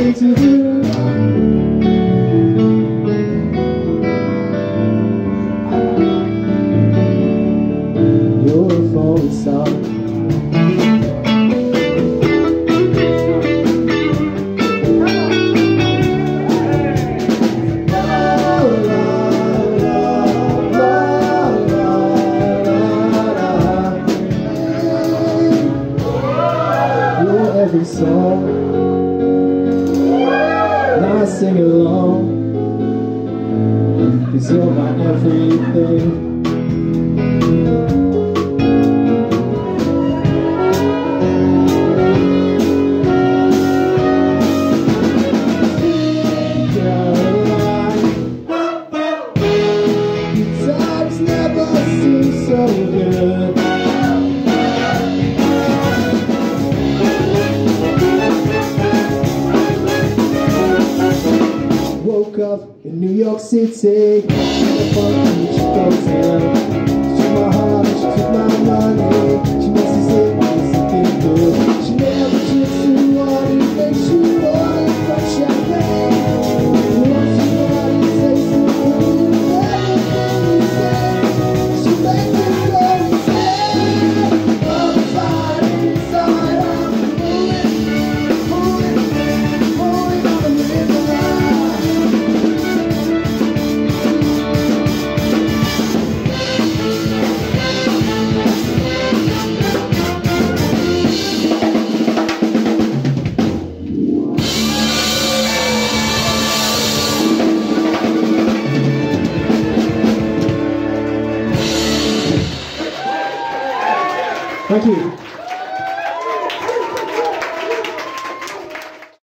thing to do. You're a falling star. Every song, now I sing along, 'cause you're my everything. Times never seem so good. Woke up in New York City, she goes down. She took my heart and she took my money. She makes me say something good. She never drinks the water, makes you want to crack champagne. Once you want to taste the food, everything you say, she makes me go insane. I'm fine inside, I'm moving on the river. Thank you.